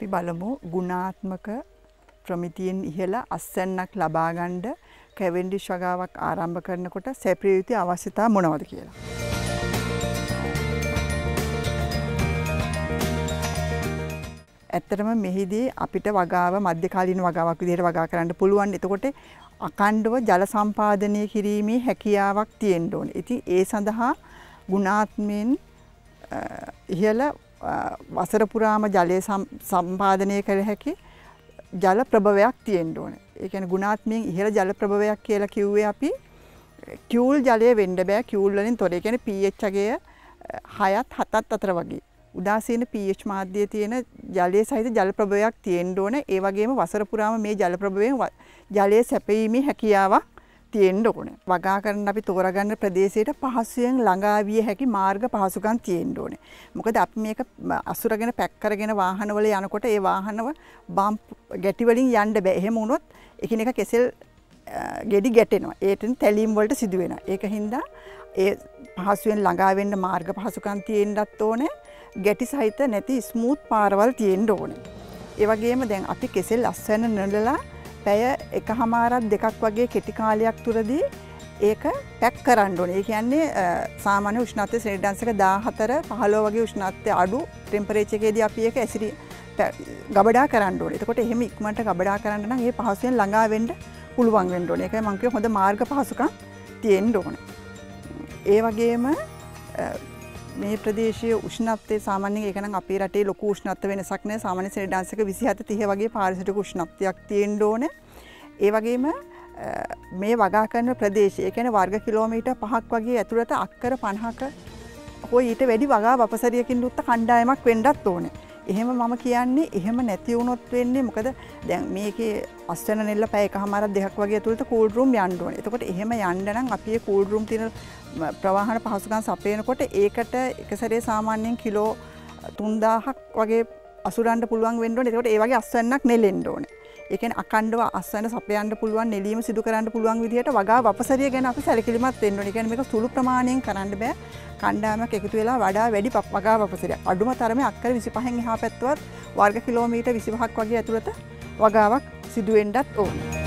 අපි බලමු ගුණාත්මක ප්‍රමිතියෙන් ඉහළ අස්වැන්නක් ලබා ගන්න කැවෙන්ඩිෂ් වගාවක් ආරම්භ කරනකොට සැපිය යුතු අවශ්‍යතා මොනවද කියලා. ඇත්තටම මෙහිදී අපිට වගාව මධ්‍යකාලීන වගාවක් විදිහට වගා කරන්න පුළුවන්. එතකොට අඛණ්ඩව ජල සම්පාදනය කිරීමේ හැකියාවක් තියෙන්න ඕනේ. ඉතින් ඒ සඳහා ගුණාත්මයෙන් ඉහළ වසර පුරාම ජලය සම්පාදනය කළ හැකි ජල ප්‍රභවයක් තියෙන්න ඕනේ. ඒ කියන්නේ ගුණාත්මයෙන් ඉහළ ජල ප්‍රභවයක් කියලා කිව්වේ අපි කියූල් ජලය වෙන්න බෑ. කියූල් වලින් තොර. ඒ කියන්නේ pH අගය 6ත් 7ත් අතර වගේ. උදාසීන pH මාධ්‍යයේ තියෙන ජලයේ සහිත ජල ප්‍රභවයක් තියෙන්න ඕනේ. ඒ වගේම වසර පුරාම මේ ජල ප්‍රභවයෙන් ජලයේ සැපීමේ හැකියාවක් තියෙන්න ඕනේ. වගා කරන්න අපි තෝරාගන්න ප්‍රදේශයට පහසුවෙන් ළඟා විය හැකි මාර්ග පහසුකම් තියෙන්න ඕනේ. මොකද අපි මේක අසුරගෙන පැක් කරගෙන වාහනවල යනකොට ඒ වාහනව බම්ප් ගැටි වලින් යන්න බෑ. එහෙම වුණොත් එකිනෙක කෙසෙල් ගෙඩි ගැටෙනවා. ඒටෙන් තැලීම් වලට සිදු වෙනවා. ඒක හින්දා ඒ පහසුවෙන් ළඟා වෙන්න මාර්ග පහසුකම් තියෙන්නත් ඕනේ. ගැටි සහිත නැති ස්මූත් පාරවල් තියෙන්න ඕනේ. ඒ වගේම දැන් අපි කෙසෙල් අස්වැන්න නළලා පැය 1.5 දෙකක් වගේ කෙටි කාලයක් තුරදී ඒක පැක් කරන්න ඕනේ. ඒ කියන්නේ සාමාන්‍ය උෂ්ණත්වය සෙල්සියස් 14 15 වගේ උෂ්ණත්වය අඩු ටෙම්පරේචර් එකේදී අපි ඒක ගබඩා කරන්න ඕනේ. එතකොට එහෙම ඉක්මනට ගබඩා කරන්න නම් ඒ පහසුවෙන් ළඟා වෙන්න පුළුවන් වෙන්න ඕනේ. ඒකයි මම කිව්වේ හොඳ මාර්ග පහසුකම් තියෙන්න ඕනේ. ඒ වගේම මේ ප්‍රදේශයේ උෂ්ණත්වය සාමාන්‍යයෙන් ඒක නම් අපේ රටේ ලොකු උෂ්ණත්ව වෙනසක් නැහැ. සාමාන්‍ය සෙල්සියස් 27 30 වගේ පාරිසරික උෂ්ණත්වයක් තියෙන්න ඕනේ. ඒ වගේම මේ වගා කරන ප්‍රදේශය, ඒ කියන්නේ වර්ග කිලෝමීටර් 5ක් වගේ ඇතුළත අක්කර 50ක හෝ ඊට වැඩි වගා වපසරියකින් යුක්ත කණ්ඩායමක් වෙන්නත් ඕනේ. එහෙම මම කියන්නේ එහෙම නැති වුණොත් වෙන්නේ මොකද දැන් මේකේ අස්වැන්න නෙල්ල පැය එකමාරක් දෙකක් වගේ ඇතුළත කූල් රූම් යන්න ඕනේ. එතකොට එහෙම යන්න නම් අපි ඒ කූල් රූම් තියෙන ප්‍රවාහන පහසුකම් සපයනකොට ඒකට එක සැරේ සාමාන්‍යයෙන් කිලෝ 3000ක් වගේ අසුරන්න පුළුවන් වෙන්න ඕනේ. එතකොට ඒ වගේ අස්වැන්නක් නෙලෙන්න ඕනේ. ඒ කියන්නේ අකණ්ඩව අස්වැන්න සපයන්න පුළුවන්, නෙලීම සිදු කරන්න පුළුවන් විදිහට වගා වපසරිය ගැන අපි සැලකිලිමත් වෙන්න ඕනේ. ඒ කියන්නේ මේක සුළු ප්‍රමාණයෙන් කරන්න බෑ. කණ්ඩායමක් එකතු වෙලා වඩා වැඩි වගා වපසරිය. අඩුම තරමේ අක්කර 25න් එහා පැත්තවත් වර්ග කිලෝමීටර් 25ක් වගේ ඇතුළත වගාවක් සිදු වෙන්නත් ඕනේ.